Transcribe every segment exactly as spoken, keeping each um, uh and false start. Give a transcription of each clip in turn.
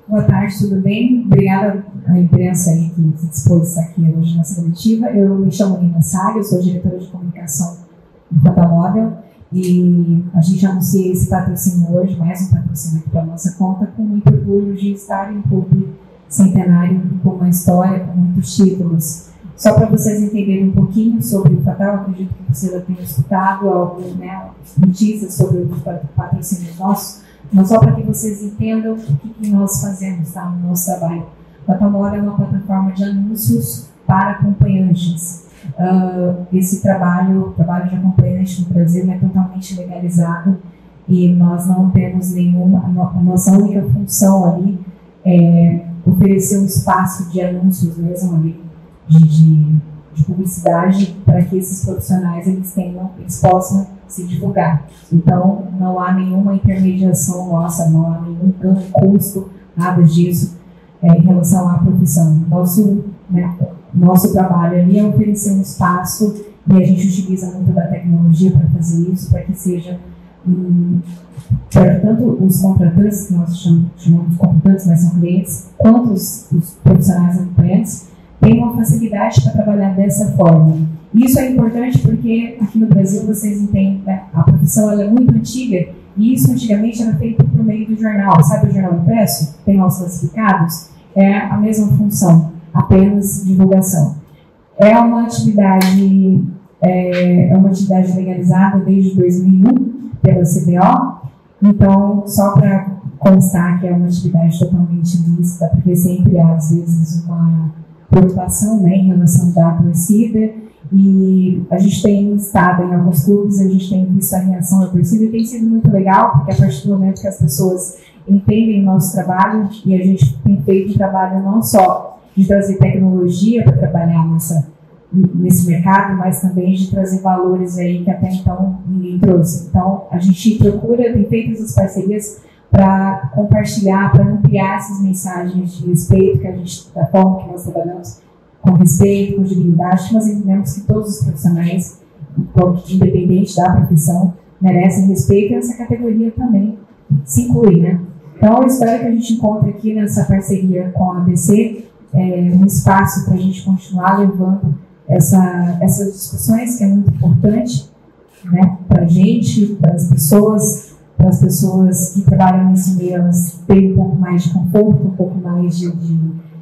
Boa tarde, tudo bem? Obrigada à imprensa aí que se dispôs a estar aqui hoje nessa coletiva. Eu me chamo Nina Salles, eu sou diretora de comunicação do Fatamóvel e a gente anuncia esse patrocínio hoje, mais um patrocínio aqui para a nossa conta, com muito orgulho de estar em um clube centenário com uma história, com muitos títulos. Só para vocês entenderem um pouquinho sobre o Fatal, acredito que vocês já tenham escutado algumas, né, notícias sobre os patrocínios nossos, mas só para que vocês entendam o que, que nós fazemos, tá, no nosso trabalho. O Fatamóvel é uma plataforma de anúncios para acompanhantes. Uh, esse trabalho, o trabalho de acompanhante no Brasil é totalmente legalizado e nós não temos nenhuma, a nossa única função ali é oferecer um espaço de anúncios mesmo ali, De, de, de publicidade para que esses profissionais eles tenham, eles possam se divulgar. Então, não há nenhuma intermediação nossa, não há nenhum custo, nada disso é, em relação à profissão. Nosso, né, nosso trabalho ali é oferecer um espaço e a gente utiliza muito da tecnologia para fazer isso, para que seja um, para que tanto os contratantes, que nós chamamos, chamamos de contratantes, mas são clientes, quanto os, os profissionais acompanhantes tem uma facilidade para trabalhar dessa forma. Isso é importante porque aqui no Brasil vocês entendem, né, a profissão ela é muito antiga e isso antigamente era feito por meio do jornal. Sabe o jornal impresso? Tem os classificados? É a mesma função, apenas divulgação. É uma atividade, é, é uma atividade legalizada desde dois mil e um pela C B O, então só para constar que é uma atividade totalmente lícita, porque sempre há às vezes uma preocupação, né, em relação à torcida, e a gente tem estado em alguns clubes, a gente tem visto a reação da torcida e tem sido muito legal, porque a partir do momento que as pessoas entendem o nosso trabalho, e a gente tem feito um trabalho não só de trazer tecnologia para trabalhar nessa, nesse mercado, mas também de trazer valores aí que até então ninguém trouxe. Então, a gente procura, tem feito essas parcerias para compartilhar, para ampliar essas mensagens de respeito, que a gente, da forma que nós trabalhamos, com respeito, com dignidade, nós entendemos que todos os profissionais, independente da profissão, merecem respeito e essa categoria também se inclui, né? Então, eu espero que a gente encontre aqui nessa parceria com a A B C é, um espaço para a gente continuar levando essa, essas discussões, que é muito importante, né, para a gente, para as pessoas, para as pessoas que trabalham nesse meio, elas terem um pouco mais de conforto, um pouco mais de, de,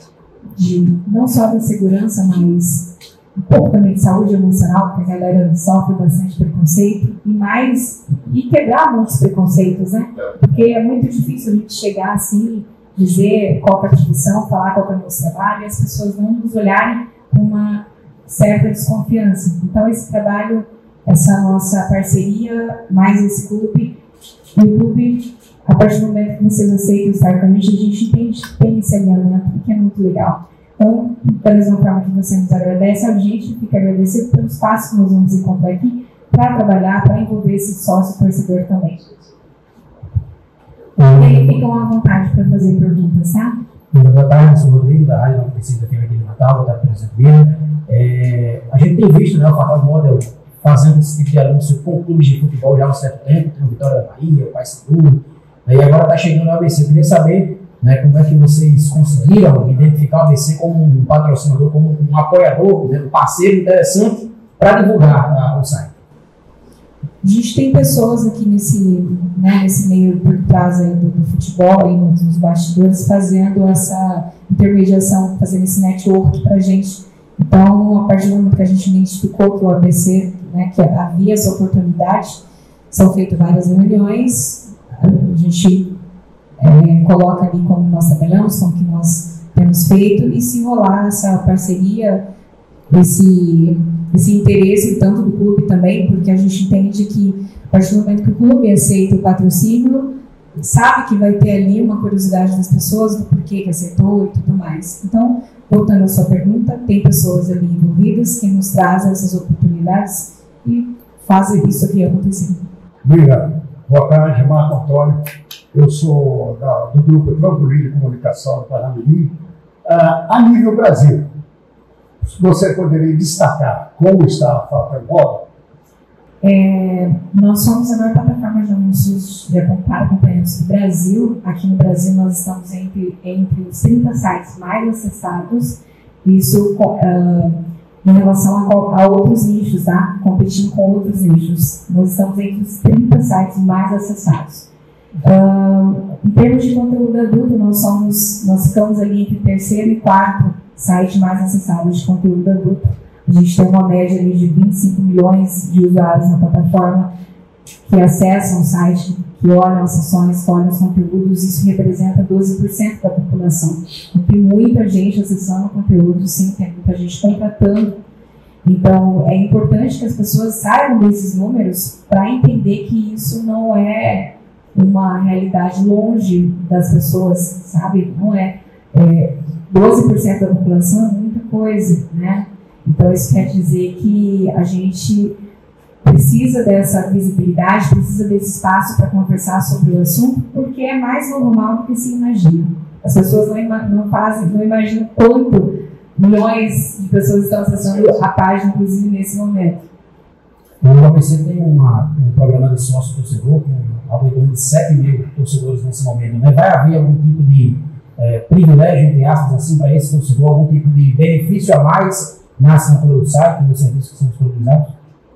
de não só da segurança, mas um pouco também de saúde emocional, porque a galera sofre bastante preconceito, e mais, e quebrar muitos preconceitos, né? Porque é muito difícil a gente chegar assim, dizer qual é a profissão, falar qual é o nosso trabalho, e as pessoas não nos olharem com uma certa desconfiança. Então, esse trabalho, essa nossa parceria, mais esse clube, o clube, a partir do momento que vocês aceitam estar com a gente, a gente entende que tem esse alinhamento, que é muito legal. Então, da mesma forma que você nos agradece, a gente fica agradecido pelo espaço que nós vamos encontrar aqui para trabalhar, para envolver esse sócio torcedor também. E aí, ficam à vontade para fazer perguntas, tá? Boa tarde, sou o Rodrigo, da Rádio nove cinco da F M aqui de Natal, boa tarde, presidente Bira. É, a gente tem visto, né, o Fatamóvel fazendo esse tipo de anúncio com clubes de futebol já há um certo tempo, tem o Vitória da Bahia, o Paysandu, e agora está chegando o A B C. Eu queria saber, né, como é que vocês conseguiram identificar o A B C como um patrocinador, como um apoiador, né, um parceiro interessante para divulgar a, o site. A gente tem pessoas aqui nesse, né, nesse meio por trás aí do, do futebol, aí nos, nos bastidores, fazendo essa intermediação, fazendo esse network para a gente. Então, a partir do momento que a gente identificou que o A B C, né, que havia essa oportunidade, são feitas várias reuniões, a gente é, coloca ali como nós trabalhamos, como que nós temos feito, e se rolar essa parceria, esse, esse interesse tanto do clube também, porque a gente entende que a partir do momento que o clube aceita o patrocínio, sabe que vai ter ali uma curiosidade das pessoas do porquê que aceitou e tudo mais. Então, voltando à sua pergunta, tem pessoas ali envolvidas que nos trazem essas oportunidades e fazem isso aqui acontecer. Obrigado. Boa tarde, Marco Antônio. Eu sou da, do grupo Trampolim de Comunicação do Parnamirim. Uh, a nível Brasil, você poderia destacar como está a Fatamóvel É, nós somos a maior plataforma de anúncios de acompanhantes do Brasil. Aqui no Brasil nós estamos entre, entre os trinta sites mais acessados, isso uh, em relação a, a outros nichos, tá? Competindo com outros nichos. Nós estamos entre os trinta sites mais acessados. Uh, em termos de conteúdo adulto, nós, somos, nós ficamos ali entre o terceiro e quarto site mais acessado de conteúdo adulto. A gente tem uma média ali de vinte e cinco milhões de usuários na plataforma que acessam o site, que olham as sessões, que olham os conteúdos. Isso representa doze por cento da população. Então, tem muita gente acessando o conteúdo, sim, tem muita gente contratando. Então, é importante que as pessoas saibam desses números para entender que isso não é uma realidade longe das pessoas, sabe? Não é, é doze por cento da população é muita coisa, né? Então, isso quer dizer que a gente precisa dessa visibilidade, precisa desse espaço para conversar sobre o assunto, porque é mais normal do que se imagina. As pessoas não, não, fazem, não imaginam quanto milhões de pessoas estão acessando a página, inclusive nesse momento. O A P C tem uma, um programa de sócio-torcedor com algo em torno de sete mil torcedores nesse momento. Né? Vai haver algum tipo de é, privilégio, entre aspas, assim, para esse torcedor, algum tipo de benefício a mais na assinatura do site, dos serviços que são disponibilizados?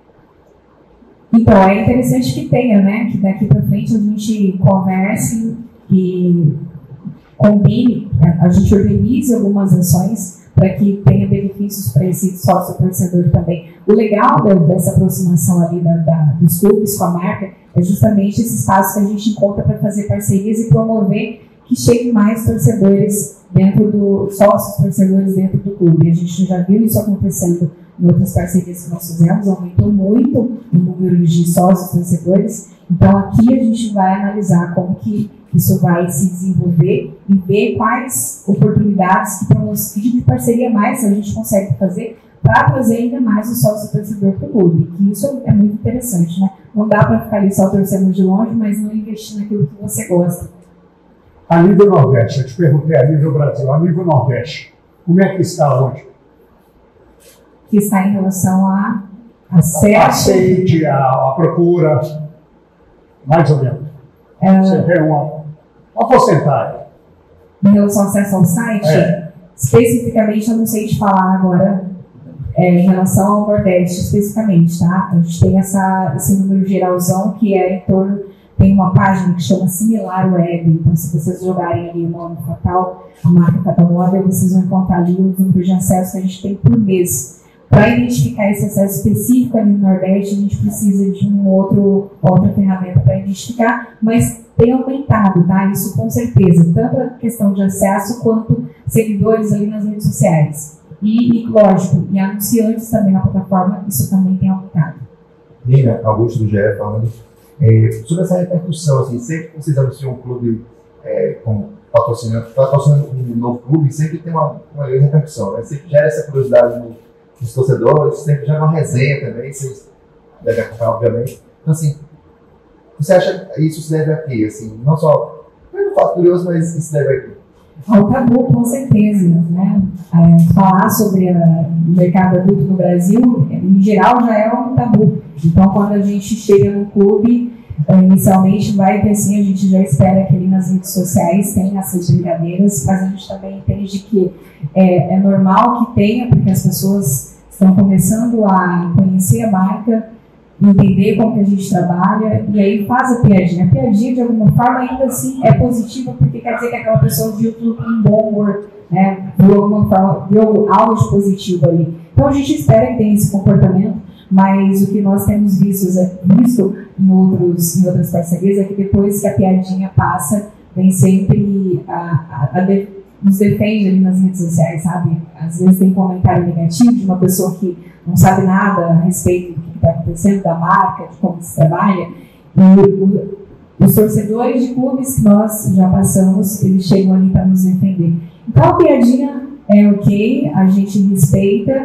Então, é interessante que tenha, né? Que daqui para frente a gente converse e combine, a gente organize algumas ações para que tenha benefícios para esse sócio-torcedor também. O legal dessa aproximação ali da, da, dos clubes com a marca é justamente esse espaço que a gente encontra para fazer parcerias e promover que cheguem mais torcedores dentro do, sócios torcedores dentro do clube. A gente já viu isso acontecendo em outras parcerias que nós fizemos, aumentou muito o número de sócios torcedores. Então aqui a gente vai analisar como que isso vai se desenvolver e ver quais oportunidades, que, que tipo de parceria mais a gente consegue fazer para trazer ainda mais o sócio torcedor para o clube. Que isso é muito interessante, né? Não dá para ficar ali só torcendo de longe, mas não investir naquilo que você gosta. A nível Nordeste, eu te perguntei a nível Brasil, a nível Nordeste, como é que está hoje? Que está em relação a acesso... Aceite, a, a procura, mais ou menos. É, você tem uma, uma porcentagem. Em relação ao acesso ao site, é. Especificamente, eu não sei te falar agora, é, em relação ao Nordeste, especificamente, tá? A gente tem essa, esse número geralzão que é em torno... Tem uma página que chama Similar Web, então se vocês jogarem ali o nome Fatal, a marca Fatal Model, vocês vão encontrar ali o número de acesso que a gente tem por mês. Para identificar esse acesso específico ali no Nordeste, a gente precisa de um outro, outra ferramenta para identificar, mas tem aumentado, tá? Isso com certeza, tanto a questão de acesso quanto seguidores ali nas redes sociais. E, e lógico, e anunciantes também na plataforma, isso também tem aumentado. Nina, Augusto do G E falando. É, sobre essa repercussão, assim, sempre que vocês anunciam um clube é, como patrocinando, patrocinando um novo clube, sempre tem uma, uma grande repercussão, né? Sempre gera essa curiosidade no, nos torcedores, sempre gera uma resenha também, vocês devem acompanhar, obviamente. Então, assim, você acha que isso se deve a quê? Assim, não só, não é um fato curioso, mas isso se deve a quê? Ao tabu, com certeza, né? É, falar sobre a, o mercado adulto no Brasil, em geral, já é um tabu. Então, quando a gente chega no clube, inicialmente vai ter assim, a gente já espera que ali nas redes sociais tenha essas brincadeiras, mas a gente também entende que é, é normal que tenha, porque as pessoas estão começando a conhecer a marca, entender como que a gente trabalha, e aí faz a piadinha. A piadinha, de alguma forma, ainda assim é positiva, porque quer dizer que aquela pessoa viu tudo com um bom humor, né? Viu alguma forma, viu algo de positivo ali. Então a gente espera que tenha esse comportamento, mas o que nós temos visto, visto em, outros, em outras parcerias é que depois que a piadinha passa, vem sempre a, a, a de, nos defende ali nas redes sociais, sabe? Às vezes tem comentário negativo de uma pessoa que não sabe nada a respeito do que está acontecendo, da marca, de como se trabalha. E o, os torcedores de clubes que nós já passamos, eles chegam ali para nos defender. Então a piadinha é ok, a gente respeita,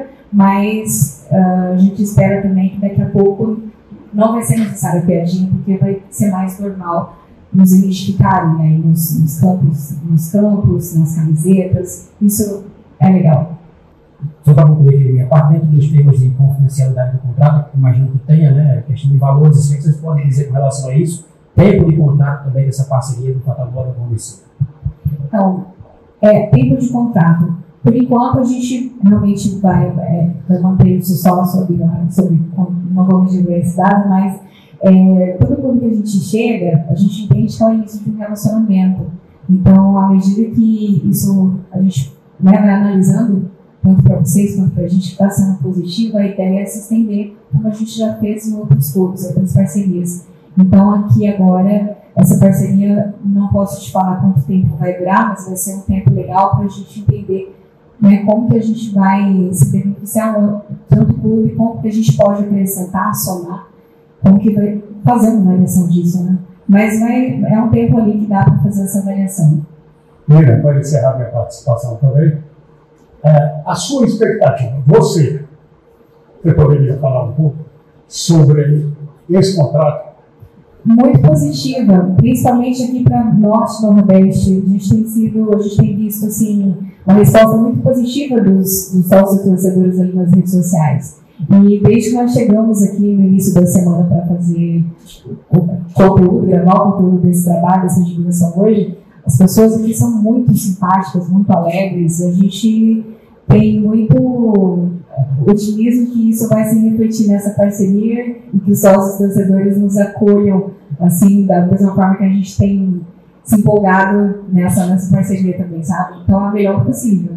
mas uh, a gente espera também que daqui a pouco não vai ser necessária a piadinha, porque vai ser mais normal nos identificarem, né, nos, nos, campos, nos campos, nas camisetas. Isso é legal. Só para concluir aqui a minha parte, dentro dos termos de confidencialidade do contrato, que imagino que tenha, né, questão de valores, o que vocês podem dizer com relação a isso? Tempo de contrato também dessa parceria do Fatamóvel com o Liceu. Então, é, tempo de contrato. Por enquanto, a gente realmente vai, é, vai manter isso só sobre, sobre não vamos divulgar esse dado, mas é, todo mundo que a gente chega, a gente entende que é o início de um relacionamento. Então, à medida que isso a gente vai analisando, tanto para vocês quanto para a gente, que está sendo positivo, a ideia é se estender, como a gente já fez em outros clubes, outras parcerias. Então, aqui agora, essa parceria, não posso te falar quanto tempo vai durar, mas vai ser um tempo legal para a gente entender, né, como que a gente vai se beneficiar tanto do clube, como que a gente pode acrescentar, somar, como que vai fazer uma avaliação disso, né? Mas vai, é um tempo ali que dá para fazer essa avaliação. Miriam, para encerrar minha participação também, é, a sua expectativa, você, você poderia falar um pouco sobre esse contrato? Muito positiva, principalmente aqui para Norte e Nordeste. A gente tem sido, a gente tem visto assim, uma resposta muito positiva dos, dos sócios torcedores ali nas redes sociais. E desde que nós chegamos aqui no início da semana para fazer o conteúdo, gravar o conteúdo desse trabalho, dessa divulgação hoje, as pessoas aqui são muito simpáticas, muito alegres, e a gente tem muito otimismo que isso vai se refletir nessa parceria e que os sócios torcedores nos acolham assim, da mesma forma que a gente tem se empolgado nessa, nessa parceria também, sabe? Então, é a melhor possível.